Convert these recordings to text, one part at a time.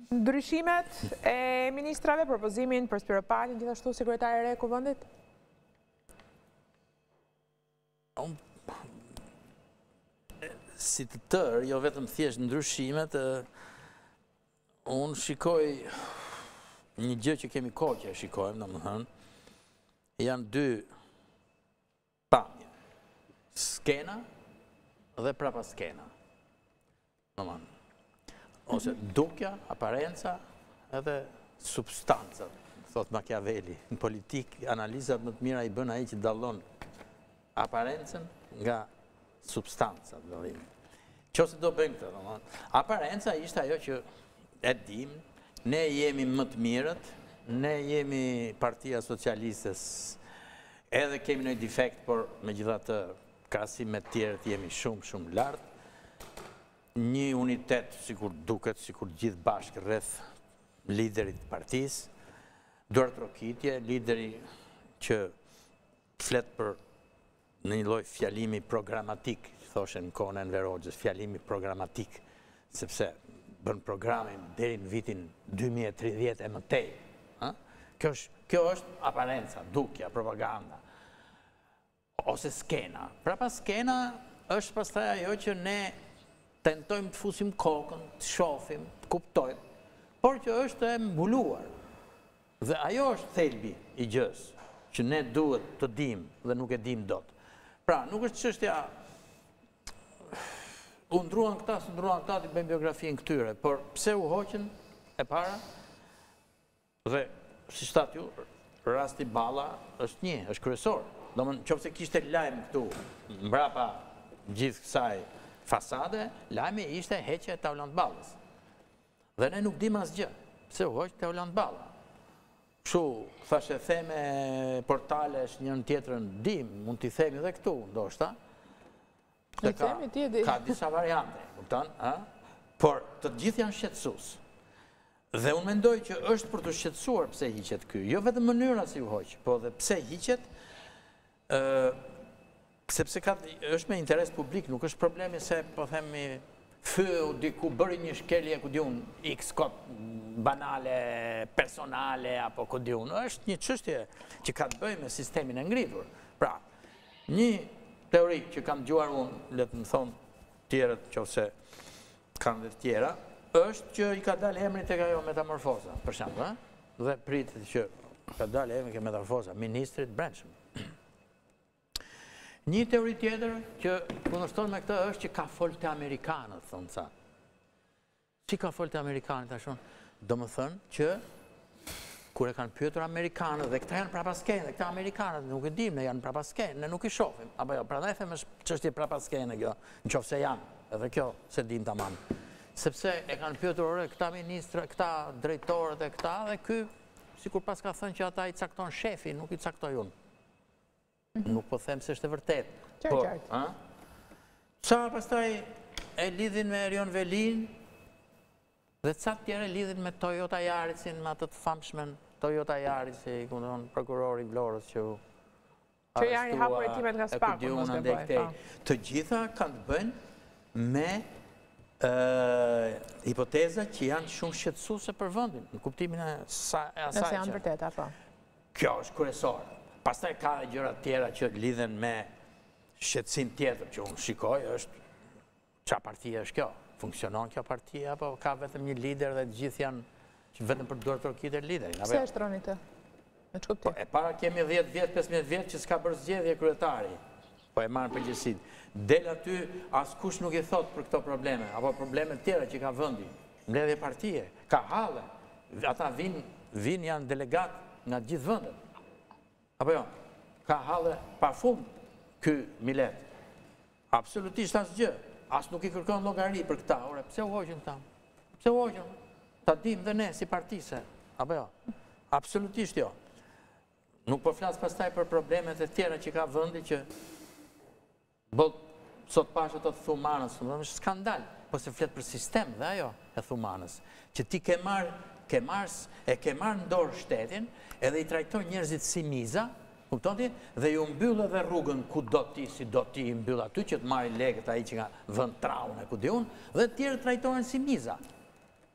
Ndryshimet e ministrave, propozimin për Spiropalin, gjithashtu sekretari re kuvendit? Si të tërë, jo vetëm thjesht ndryshimet, unë shikoj një gjë që kemi kohë që e shikojmë, domethënë, janë dy pamje, skena dhe prapa skena. Domethënë, ose dukja, aparenca edhe substanca, thot Machiavelli. Në politikë, analizat më të mira i bën ai që dallon aparencën nga substanca, Qose do bëjmë këtë, domethënë. Aparenca ishte ajo që e dim, ne jemi më të mirët, ne jemi Partia Socialistës, edhe kemi një defekt, por megjithatë krahasim me të tjerët jemi shumë lartë. Një unitet, sikur duket, sikur gjithë bashkë rreth liderit të partisë, duart trokitje, lideri që flet për në një lloj fjalimi programatik, thoshen në kohën e Enver Hoxhës, fjalimi programatik, sepse bën programin deri në vitin 2030 e mëtej. Kjo është aparenca, dukja, propaganda, ose skena. Prapa skena është pastaj ajo që ne tentojmë të fusim kokën, të shohim, të kuptojmë, por që është e mbuluar. Dhe ajo është thelbi i gjës, që ne duhet të dimë dhe nuk e dimë dot. Pra, nuk është çështja u ndruan këta, së ndruan këta, të bëjmë biografinë këtyre, por pse u hoqën e para? Dhe, si shtat ju, rasti Balla është një, është kryesor. Domethënë, nëse kishte lajm këtu, mbrapa gjithë kësaj fasade, lajmi ishte heqja e Taulant Ballës. Dhe ne nuk dim asgjë, pse u hoq Taulant Balla. Kështu, thashë theme portalesh njën tjetrën dim, mund t'i themi edhe këtu, ndoshta. Ka disa variante, kupton, por të gjithë janë shqetësues. Dhe unë mendoj që është për të shqetësuar pse hiqet ky, jo vetëm mënyra si u hoq, po dhe pse hiqet, sepse është me interes publik, nuk është problemi se, po themi, fyu diku bëri një shkelje, ku di unë, x kot banale, personale, apo ku di unë, është një çështje që ka të bëjë me sistemin e ngritur. Pra, një teori që kam dëgjuar unë, le të më thonë tjerët, nëse kanë dhe tjera, është që i ka dalë emri tek ajo metamorfoza, për shembull, dhe pritet që ka dalë emri ke metamorfoza, ministrit brendshëm. Një teori tjetër që kundërshton me këtë është që ka folë të Amerikanët, thonë ca. Si ka folë të Amerikanët, ashton? Do më thënë që kur e kanë pyetur Amerikanët, dhe këta janë prapaskenë, dhe këta Amerikanët, nuk e dim, ne janë prapaskenë, ne nuk i shohim. Apo jo, prandaj them është çështje prapaskenë kjo, nëse janë, edhe kjo se dim tamam. Sepse e kanë pyetur këta ministra, këta drejtorët e këta, dhe ky sikur pas ka thënë që ata i cakton shefi, nuk i caktoj unë. Nuk po them se është e vërtet. Qartë. Qa pastaj e lidhin me Erion Velin dhe ca tjere lidhin me Toyota Yaritsin, me atë të famshmen Toyota Yaris, i kundon prokurori Vlorës që që janë i hapur hetimet nga Spaku, mos e bëj. Të gjitha kanë të bëjnë me hipoteza që janë shumë shqetësuese për vendin, në kuptimin e asaj. Nëse janë vërteta, po. Kjo është kryesore. Pastaj ka gjëra tjera që lidhen me shqetësim tjetër që unë shikoj, është qa partia është kjo? Funksionon kjo partia, apo ka vetëm një lider dhe të gjithë janë që vetëm për duart trokitje liderin? Pse është troni të? Me ç'kuptim? E para kemi 10 vjet, 15 vjet që s'ka bërë zgjedhje kryetari. Po e marrin përgjegjësitë. Del aty askush nuk i thot për këto probleme, apo probleme tjera që ka vendi. Mbledhje partie, ka halle. Ata vinë janë delegat nga gjithë vendet. Apo jo, ka halle pa fund ky Milet. Absolutisht asgjë. As nuk i kërkon llogari për këta. Ore, pse u hoqën këta? Pse u hoqën? Ta dim dhe ne si partise. Apo jo? Absolutisht jo. Nuk po flas pastaj për problemet e tjera që ka vendi që sot pashë të Thumanës, është skandal. Po se flet për sistem dhe ajo e Thumanës. Që ti ke marrë në dorë shtetin, edhe i trajton njerëzit si miza, kuptoni, dhe ju mbyll edhe rrugën ku do ti, si do ti i mbyll aty, që të marrin lekët ai që nga vend traun e ku di unë, dhe të tjerë trajtohen si miza.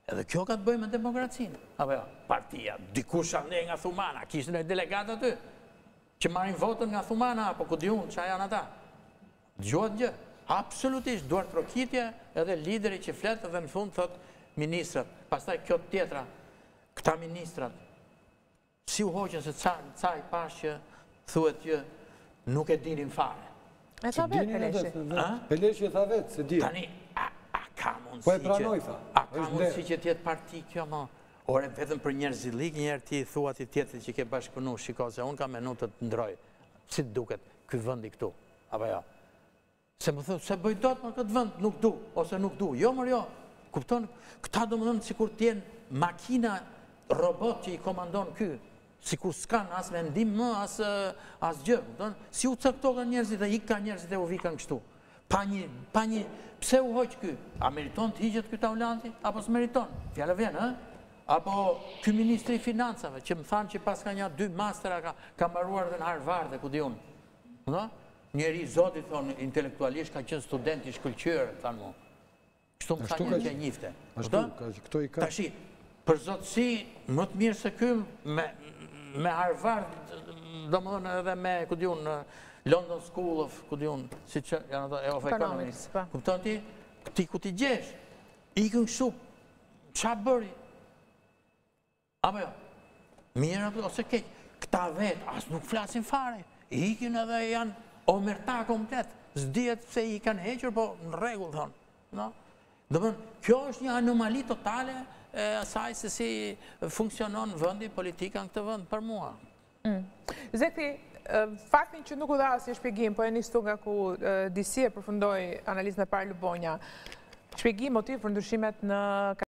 Edhe kjo ka të bëjë me demokracinë. Apo jo, partia, dikush ande nga Thumana, kishte një delegat aty, që marrin votën nga Thumana, apo ku diun çfarë janë ata. Dëgjohet gjë. Absolutisht, duart trokitje edhe lideri që flet edhe në fund thot ministrat. Pastaj kjo tjetra, këta ministrat, si u hoqën se ca i pash që thuhet që nuk e dinin fare. E tha vetë Peleshi. Peleshi e tha vetë, se di. Tani, a ka mundësi Po e pranoj, tha. A ka mundësi që tjetë parti kjo, ma? Ore, vetëm për njerëzilik, njerë ti thua ti tjetëri që ke bashkëpunu, shiko se unë ka menu të të ndroj, si të duket këj vëndi këtu, apo jo? Se më thë, se bëjdot më këtë vënd, nuk du, ose nuk du, jo mërë jo, kupton, këta do më dhëmë cikur t'jenë makina, robot që i komandon ky, sikur s'kan as vendim më, as gjë, kupton, si u caktohen njerëzit dhe ikka njerëzit e u vikan kështu, pa një, pse u hoq ky, a meriton të hiqet ky Taulanti, apo s'meriton, fjallë vjen, apo ky ministri i financave, që më thanë që pas ka një 2 mastera ka mbaruar dhe në Harvard dhe ku di unë. Njeri zoti, thonë, intelektualisht ka qenë student i shkëlqyer, thanë mu. Kështu më thanë që e njifte. Këto i ka. Tashi, për zotësi, më të mirë se ky me Harvard, do më dhënë edhe me, ku di unë, London School of, ku di unë, si që janë ato, of Economics. Kupton ti ku ti gjesh, ikën kështu, qa bëri? Apo jo, mirë ose keq, këta vetë, as nuk flasin fare, ikin edhe janë omerta komplet, s'dihet pse i kanë hequr, po në rregull thonë. Kjo është një anomali totale e asaj se si funksionon vendi, politika në këtë vend për mua. Zeti, faktin që nuk u dha asnjë shpjegim, po e nistu nga ku DC e përfundoi analizën e parë Lubonja, shpjegim motiv për ndryshimet në